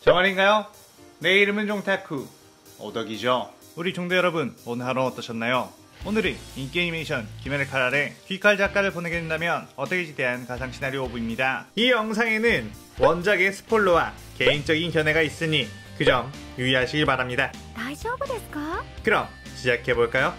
저 말인가요? 내 이름은 종타쿠 오덕이죠. 우리 종대 여러분, 오늘 하루 어떠셨나요? 오늘은 인기 애니메이션 귀멸의 칼날에 귀칼 작가를 보내게 된다면 어떻게지 대한 가상 시나리오 오브입니다. 이 영상에는 원작의 스포일러와 개인적인 견해가 있으니 그 점 유의하시길 바랍니다. 大丈夫ですか? 그럼 시작해볼까요?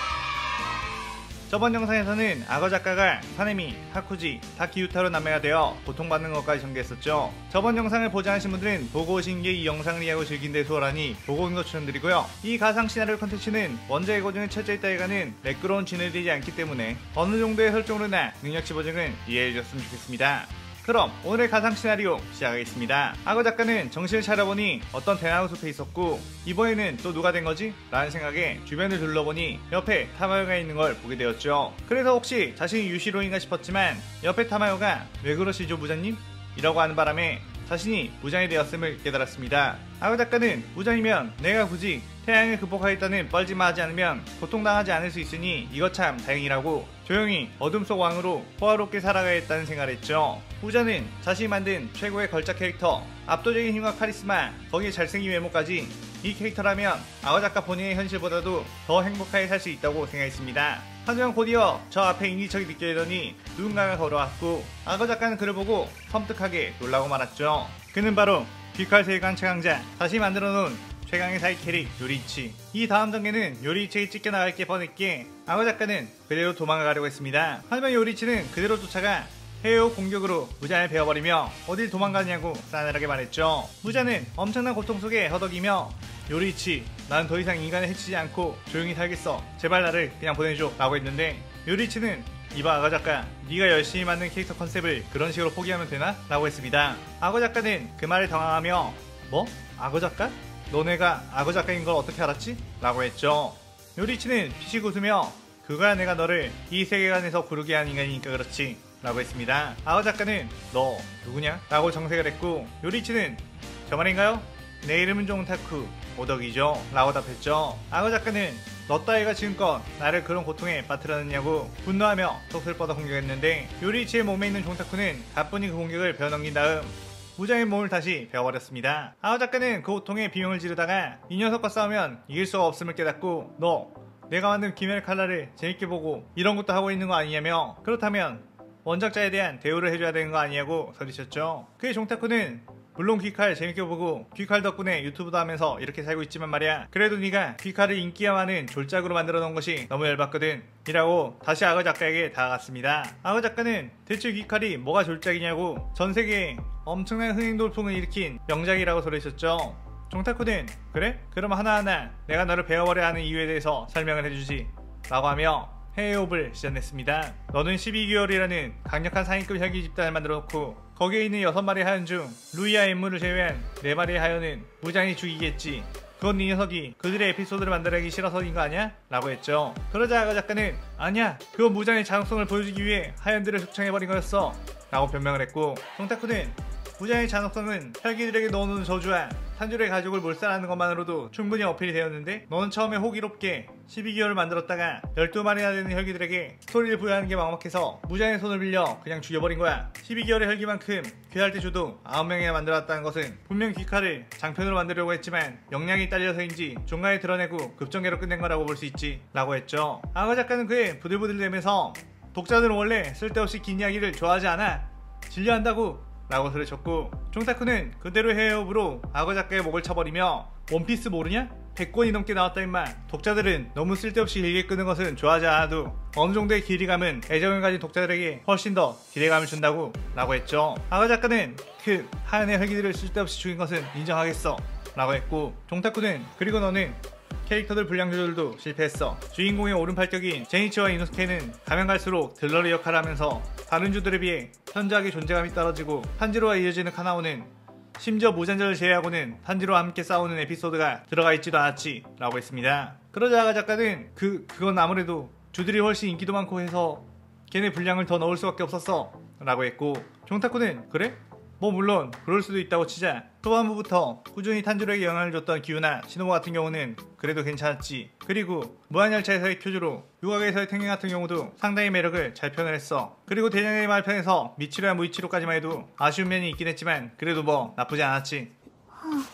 저번 영상에서는 악어 작가가 사네미, 하쿠지, 다키유타로 남매가 되어 고통받는 것까지 전개했었죠. 저번 영상을 보지 않으신 분들은 보고 오신 게 이 영상을 이해하고 즐긴 데 수월하니 보고 오는 거 추천드리고요. 이 가상 시나리오 컨텐츠는 원작의 고증에 처져 있다기가는 매끄러운 진행되지 않기 때문에 어느 정도의 설정으로나 능력치 보증은 이해해 주셨으면 좋겠습니다. 그럼 오늘의 가상 시나리오 시작하겠습니다. 악어 작가는 정신을 차려보니 어떤 대나무 숲에 있었고 이번에는 또 누가 된 거지? 라는 생각에 주변을 둘러보니 옆에 타마요가 있는 걸 보게 되었죠. 그래서 혹시 자신이 유시로인가 싶었지만 옆에 타마요가 왜 그러시죠 무자님? 이라고 하는 바람에 자신이 무장이 되었음을 깨달았습니다. 악어 작가는 무장이면 내가 굳이 태양을 극복하겠다는 뻘짓만 하지 않으면 고통당하지 않을 수 있으니 이것 참 다행이라고 조용히 어둠 속 왕으로 호화롭게 살아가겠다는 생각을 했죠. 후자는 자신이 만든 최고의 걸작 캐릭터, 압도적인 힘과 카리스마, 거기에 잘생긴 외모까지 이 캐릭터라면 악어 작가 본인의 현실보다도 더 행복하게 살 수 있다고 생각했습니다. 하지만 곧이어 저 앞에 인기척이 느껴지더니 누군가가 걸어왔고 악어 작가는 그를 보고 섬뜩하게 놀라고 말았죠. 그는 바로 귀칼 세관 최강자, 다시 만들어 놓은 최강의 사이 캐릭 요리이치. 이 다음 단계는 요리이치에게 찢겨나갈 게 뻔했기에 악어 작가는 그대로 도망가려고 했습니다. 하지만 요리이치는 그대로 쫓아가 해요 공격으로 무자를 베어버리며 어딜 도망가냐고 싸늘하게 말했죠. 무자는 엄청난 고통 속에 허덕이며 요리이치, 난 더 이상 인간을 해치지 않고 조용히 살겠어. 제발 나를 그냥 보내줘 라고 했는데 요리이치는 이봐 악어 작가, 네가 열심히 만든 캐릭터 컨셉을 그런 식으로 포기하면 되나? 라고 했습니다. 악어 작가는 그 말을 당황하며 뭐? 악어 작가? 너네가 악어 작가인 걸 어떻게 알았지? 라고 했죠. 요리이치는 피식 웃으며 그거야 내가 너를 이 세계관에서 고르게 한 인간이니까 그렇지 라고 했습니다. 악어 작가는 너 누구냐? 라고 정색을 했고 요리이치는 저 말인가요? 내 이름은 종타쿠 오덕이죠 라고 답했죠. 악어 작가는 너 따위가 지금껏 나를 그런 고통에 빠뜨렸느냐고 분노하며 턱을 뻗어 공격했는데 요리이치의 몸에 있는 종타쿠는 가뿐히 그 공격을 베어넘긴 다음 무장의 몸을 다시 베어버렸습니다. 악어 작가는 그 고통에 비명을 지르다가 이 녀석과 싸우면 이길 수가 없음을 깨닫고 너 내가 만든 귀멸의 칼날을 재밌게 보고 이런 것도 하고 있는 거 아니냐며 그렇다면 원작자에 대한 대우를 해줘야 되는 거 아니냐고 소리쳤죠. 그의 종타쿠는 물론 귀칼 재밌게 보고 귀칼 덕분에 유튜브도 하면서 이렇게 살고 있지만 말이야 그래도 네가 귀칼을 인기가 많은 졸작으로 만들어 놓은 것이 너무 열받거든 이라고 다시 악어 작가에게 다가갔습니다. 악어 작가는 대체 귀칼이 뭐가 졸작이냐고 전세계에 엄청난 흥행 돌풍을 일으킨 명작이라고 소리쳤죠. 종타쿠는 그래? 그럼 하나하나 내가 너를 베어버려 하는 이유에 대해서 설명을 해주지 라고 하며 해외호흡을 시전했습니다. 너는 12개월이라는 강력한 상위급 혈기 집단을 만들어놓고 거기에 있는 6마리의 하연 중 루이와 엠무를 제외한 4마리의 하연은 무장히 죽이겠지. 그건 네 녀석이 그들의 에피소드를 만들기 싫어서인 거 아니야? 라고 했죠. 그러자 악어 작가는 아니야 그건 무장의 장성을 보여주기 위해 하연들을 숙청해버린 거였어 라고 변명을 했고 종타쿠는 무장의 잔혹성은 혈기들에게 넣어놓은 저주와 탄줄의 가족을 몰살하는 것만으로도 충분히 어필이 되었는데 너는 처음에 호기롭게 12개월을 만들었다가 12마리나 되는 혈기들에게 스토리를 부여하는 게 막막해서 무장의 손을 빌려 그냥 죽여버린 거야. 12개월의 혈기만큼 귀할 때 줘도 9명이나 만들었다는 것은 분명 귀칼을 장편으로 만들려고 했지만 역량이 딸려서인지 종가에 드러내고 급전개로 끝낸 거라고 볼 수 있지 라고 했죠. 악어 작가는 그의 부들부들대면서 독자들은 원래 쓸데없이 긴 이야기를 좋아하지 않아 진료한다고 라고 소리쳤고 종타쿠는 그대로 해외호흡으로 악어 작가의 목을 쳐버리며 원피스 모르냐? 100권이 넘게 나왔다 임마. 독자들은 너무 쓸데없이 길게 끄는 것은 좋아하지 않아도 어느 정도의 길이감은 애정을 가진 독자들에게 훨씬 더 기대감을 준다고 라고 했죠. 악어 작가는 그 하얀의 혈기들을 쓸데없이 죽인 것은 인정하겠어 라고 했고 종타쿠는 그리고 너는 캐릭터들 분량 조절도 실패했어. 주인공의 오른팔격인 제니치와 이노스케는 가면 갈수록 들러리 역할을 하면서 다른 주들에 비해 현저하게 존재감이 떨어지고 탄지로와 이어지는 카나오는 심지어 무잔자를 제외하고는 탄지로와 함께 싸우는 에피소드가 들어가 있지도 않았지 라고 했습니다. 그러자 악어 작가는 그건 아무래도 주들이 훨씬 인기도 많고 해서 걔네 분량을 더 넣을 수밖에 없었어 라고 했고 종타쿠는 그래? 뭐 물론 그럴 수도 있다고 치자 초반부부터 꾸준히 탄지로에게 영향을 줬던 기우나 시노부 같은 경우는 그래도 괜찮았지. 그리고 무한열차에서의 큐즈로 유곽에서의 탱행 같은 경우도 상당히 매력을 잘 표현했어. 그리고 대장의 말편에서 미치루와 무이치루까지만 해도 아쉬운 면이 있긴 했지만 그래도 뭐 나쁘지 않았지.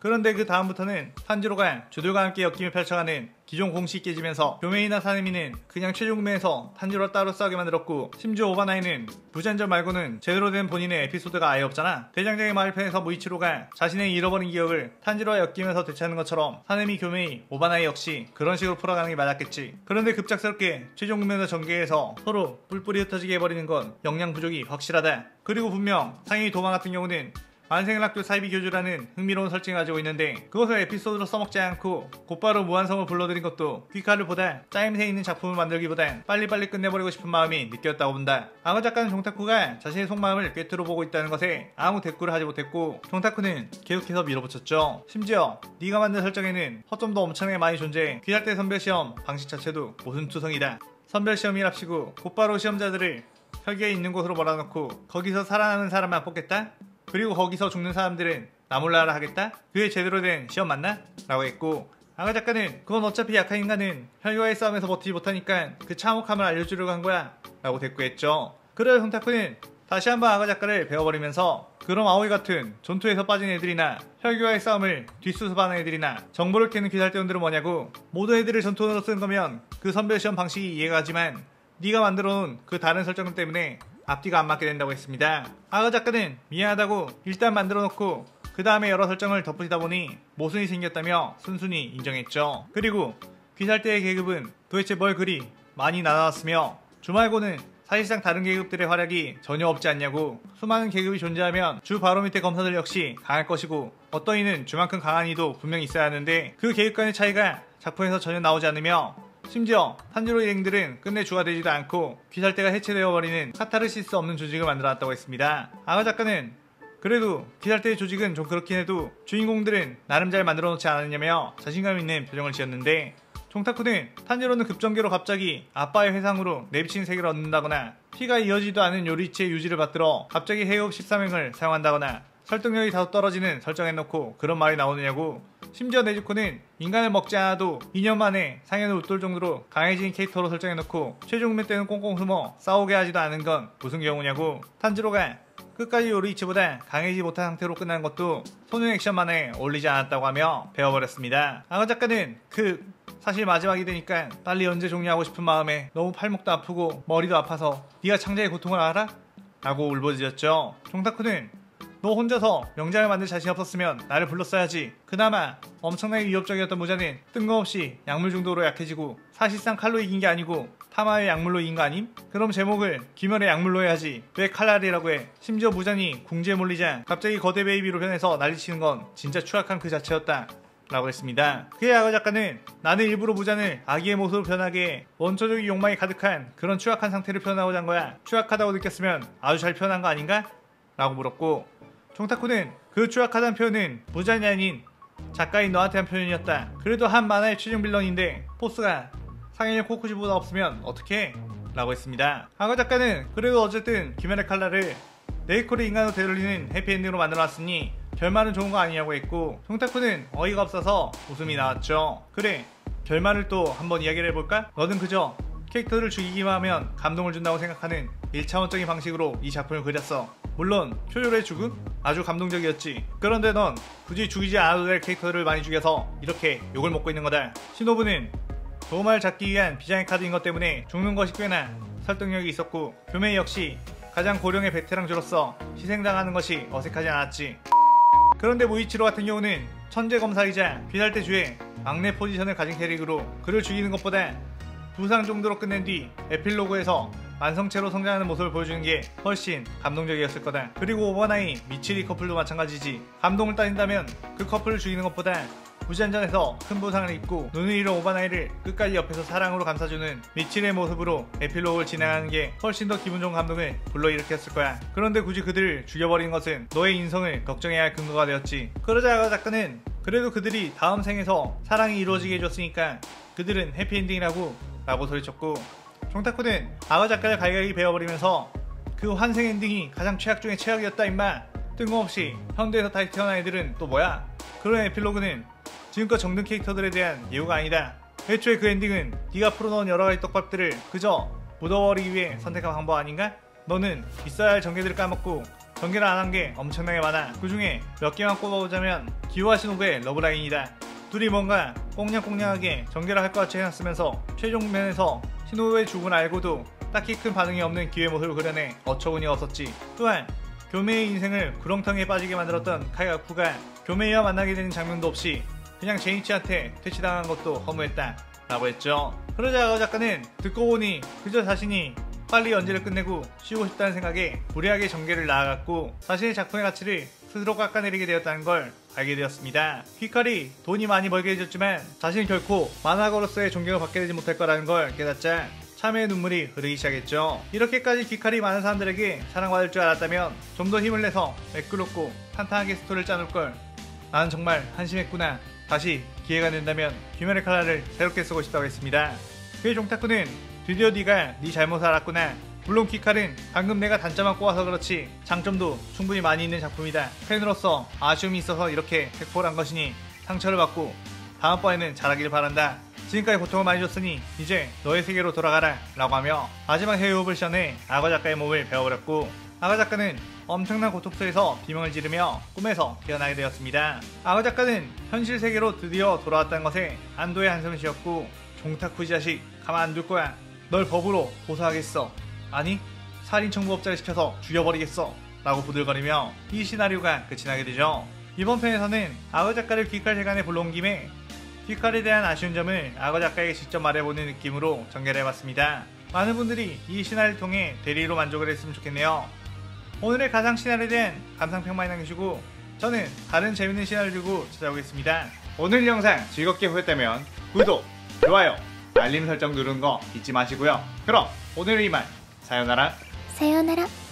그런데 그 다음부터는 탄지로가 주들과 함께 엮임을 펼쳐가는 기존 공식이 깨지면서 교메이나 사네미는 그냥 최종구매에서 탄지로와 따로 싸우게 만들었고, 심지어 오바나이는 부전전 말고는 제대로 된 본인의 에피소드가 아예 없잖아. 대장장의 마을편에서 무이치로가 자신의 잃어버린 기억을 탄지로와 엮이면서 되찾는 것처럼 사네미, 교메이, 오바나이 역시 그런 식으로 풀어가는 게 맞았겠지. 그런데 급작스럽게 최종구매에서 전개해서 서로 뿔뿔이 흩어지게 해버리는 건 역량 부족이 확실하다. 그리고 분명 상위 도마 같은 경우는 만생학교 사이비 교주라는 흥미로운 설정을 가지고 있는데, 그것을 에피소드로 써먹지 않고 곧바로 무한성을 불러들인 것도 귀칼을 보다 짜임새 있는 작품을 만들기보단 빨리빨리 끝내버리고 싶은 마음이 느꼈다고 본다. 악어 작가는 종타쿠가 자신의 속마음을 꿰뚫어 보고 있다는 것에 아무 대꾸를 하지 못했고, 종타쿠는 계속해서 밀어붙였죠. 심지어 네가 만든 설정에는 허점도 엄청나게 많이 존재해 귀할대 선별시험 방식 자체도 모순투성이다. 선별시험이랍시고 곧바로 시험자들을 혈기에 있는 곳으로 몰아넣고 거기서 살아남은 사람만 뽑겠다? 그리고 거기서 죽는 사람들은 나 몰라라 하겠다? 그게 제대로 된 시험 맞나? 라고 했고, 악어 작가는 그건 어차피 약한 인간은 혈과의 싸움에서 버티지 못하니까 그 참혹함을 알려주려고 한 거야 라고 대꾸했죠. 그래서 손타쿠는 다시 한번 악어 작가를 배워버리면서, 그럼 아오이 같은 전투에서 빠진 애들이나 혈기와의 싸움을 뒷수습하는 애들이나 정보를 캐는 귀살대원들은 뭐냐고, 모든 애들을 전투원으로 쓰는 거면 그 선별시험 방식이 이해가 가지만 네가 만들어놓은 그 다른 설정 때문에 앞뒤가 안 맞게 된다고 했습니다. 악어 작가는 미안하다고 일단 만들어놓고 그 다음에 여러 설정을 덧붙이다 보니 모순이 생겼다며 순순히 인정했죠. 그리고 귀살대의 계급은 도대체 뭘 그리 많이 나눠놨으며 주말고는 사실상 다른 계급들의 활약이 전혀 없지 않냐고, 수많은 계급이 존재하면 주 바로 밑에 검사들 역시 강할 것이고 어떤 이는 주만큼 강한 이도 분명히 있어야 하는데 그 계급 간의 차이가 작품에서 전혀 나오지 않으며, 심지어 탄지로 일행들은 끝내 주가 되지도 않고 귀살대가 해체되어버리는 카타르시스 없는 조직을 만들어놨다고 했습니다. 악어 작가는 그래도 귀살대의 조직은 좀 그렇긴 해도 주인공들은 나름 잘 만들어놓지 않았냐며 자신감 있는 표정을 지었는데, 종타쿠는 탄지로는 급전개로 갑자기 아빠의 회상으로 내비친 세계를 얻는다거나 피가 이어지지도 않은 요리치의 유지를 받들어 갑자기 해협 13행을 사용한다거나 설득력이 다소 떨어지는 설정해놓고 그런 말이 나오느냐고, 심지어 네즈코는 인간을 먹지 않아도 2년 만에 상현을 웃돌 정도로 강해진 캐릭터로 설정해놓고 최종매 때는 꽁꽁 숨어 싸우게 하지도 않은 건 무슨 경우냐고, 탄지로가 끝까지 요리이치보다 강해지지 못한 상태로 끝난 것도 소년 액션만에 어울리지 않았다고 하며 배워버렸습니다. 악어 작가는 사실 마지막이 되니까 빨리 언제 종료하고 싶은 마음에 너무 팔목도 아프고 머리도 아파서 네가 창자의 고통을 알아? 라고 울부짖었죠. 종타쿠는 너 혼자서 명장을 만들 자신 없었으면 나를 불렀어야지. 그나마 엄청나게 위협적이었던 무자는 뜬금없이 약물 중독으로 약해지고 사실상 칼로 이긴 게 아니고 타마의 약물로 이긴 거 아님? 그럼 제목을 귀멸의 약물로 해야지. 왜 칼날이라고 해? 심지어 무잔이 궁지에 몰리자 갑자기 거대 베이비로 변해서 난리치는 건 진짜 추악한 그 자체였다 라고 했습니다. 그의 악어 작가는 나는 일부러 무잔을 아기의 모습으로 변하게 해 원초적인 욕망이 가득한 그런 추악한 상태를 표현하고자 한 거야. 추악하다고 느꼈으면 아주 잘 표현한 거 아닌가? 라고 물었고, 종타쿠는 그 추악하다는 표현은 무잔이 아닌 작가인 너한테 한 표현이었다. 그래도 한 만화의 최종 빌런인데 포스가 상현의 코쿠지보다 없으면 어떡해? 라고 했습니다. 악어 작가는 그래도 어쨌든 귀멸의 칼날을 네이코를 인간으로 되돌리는 해피엔딩으로 만들어놨으니 결말은 좋은 거 아니냐고 했고, 종타쿠는 어이가 없어서 웃음이 나왔죠. 그래, 결말을 또 한번 이야기를 해볼까? 너는 그저 캐릭터를 죽이기만 하면 감동을 준다고 생각하는 1차원적인 방식으로 이 작품을 그렸어. 물론 표절의 죽음? 아주 감동적이었지. 그런데 넌 굳이 죽이지 않아도 될 캐릭터를 많이 죽여서 이렇게 욕을 먹고 있는 거다. 시노부는 도마를 잡기 위한 비장의 카드인 것 때문에 죽는 것이 꽤나 설득력이 있었고, 교메이 역시 가장 고령의 베테랑주로서 희생당하는 것이 어색하지 않았지. 그런데 무이치로 같은 경우는 천재 검사이자 귀살대 주의 막내 포지션을 가진 캐릭으로 그를 죽이는 것보다 부상 정도로 끝낸 뒤 에필로그에서 완성체로 성장하는 모습을 보여주는 게 훨씬 감동적이었을 거다. 그리고 오버나이 미치리 커플도 마찬가지지. 감동을 따진다면 그 커플을 죽이는 것보다 무지한전에서 큰 부상을 입고 눈을 잃은 오바나이를 끝까지 옆에서 사랑으로 감싸주는 미치리의 모습으로 에필로그를 진행하는 게 훨씬 더 기분 좋은 감동을 불러일으켰을 거야. 그런데 굳이 그들을 죽여버리는 것은 너의 인성을 걱정해야 할 근거가 되었지. 그러자 악어 작가는 그래도 그들이 다음 생에서 사랑이 이루어지게 해줬으니까 그들은 해피엔딩이라고 라고 소리쳤고, 종타쿠는 악어 작가를 갈갈이 베어버리면서 그 환생 엔딩이 가장 최악 중의 최악이었다 임마. 뜬금없이 현대에서 다시 태어난 애들은 또 뭐야? 그런 에필로그는 지금껏 정든 캐릭터들에 대한 예우가 아니다. 애초에 그 엔딩은 네가 풀어놓은 여러가지 떡밥들을 그저 묻어버리기 위해 선택한 방법 아닌가? 너는 있어야 할 전개들을 까먹고 전개를 안 한 게 엄청나게 많아. 그 중에 몇 개만 꼽아보자면 기호와 신호부의 러브라인이다. 둘이 뭔가 꽁냥꽁냥하게 전개를 할 것 같이 해놨으면서 최종면에서 신호부의 죽음을 알고도 딱히 큰 반응이 없는 기호의 모습을 그려내 어처구니가 없었지. 또한 교메이의 인생을 구렁텅이에 빠지게 만들었던 카이가쿠가 교메이와 만나게 되는 장면도 없이 그냥 제니치한테 퇴치당한 것도 허무했다 라고 했죠. 그러자 아가 작가는 듣고 보니 그저 자신이 빨리 연재를 끝내고 쉬고 싶다는 생각에 무리하게 전개를 나아갔고 자신의 작품의 가치를 스스로 깎아내리게 되었다는 걸 알게 되었습니다. 퀴칼이 돈이 많이 벌게 해줬지만 자신은 결코 만화가로서의 존경을 받게 되지 못할 거라는 걸 깨닫자 참회의 눈물이 흐르기 시작했죠. 이렇게까지 귀칼이 많은 사람들에게 사랑받을 줄 알았다면 좀 더 힘을 내서 매끄럽고 탄탄하게 스토리를 짜놓을 걸. 나는 정말 한심했구나. 다시 기회가 된다면 귀멸의 칼날을 새롭게 쓰고 싶다고 했습니다. 그의 종타쿠는 드디어 네가 네 잘못을 알았구나. 물론 귀칼은 방금 내가 단점만 꼽아서 그렇지 장점도 충분히 많이 있는 작품이다. 팬으로서 아쉬움이 있어서 이렇게 획포를 한 것이니 상처를 받고 다음번에는 잘하길 바란다. 지금까지 고통을 많이 줬으니 이제 너의 세계로 돌아가라 라고 하며 마지막 해외호흡을 시원해 악어 작가의 몸을 베어버렸고 악어 작가는 엄청난 고통 속에서 비명을 지르며 꿈에서 깨어나게 되었습니다. 악어 작가는 현실 세계로 드디어 돌아왔다는 것에 안도의 한숨을 쉬었고 종타쿠 자식 가만 안 둘 거야. 널 법으로 고소하겠어. 아니 살인 청부업자를 시켜서 죽여버리겠어 라고 부들거리며 이 시나리오가 끝이 나게 되죠. 이번 편에서는 악어 작가를 귀칼 세간에 불러온 김에 귀칼에 대한 아쉬운 점을 악어 작가에게 직접 말해보는 느낌으로 전개를 해봤습니다. 많은 분들이 이 시나리오를 통해 대리로 만족을 했으면 좋겠네요. 오늘의 가상 시나리오에 대한 감상평만 남기시고 저는 다른 재밌는 시나리오 들고 찾아오겠습니다. 오늘 영상 즐겁게 보셨다면 구독, 좋아요, 알림 설정 누르는 거 잊지 마시고요. 그럼 오늘은 이만 사요나라. 사요나라.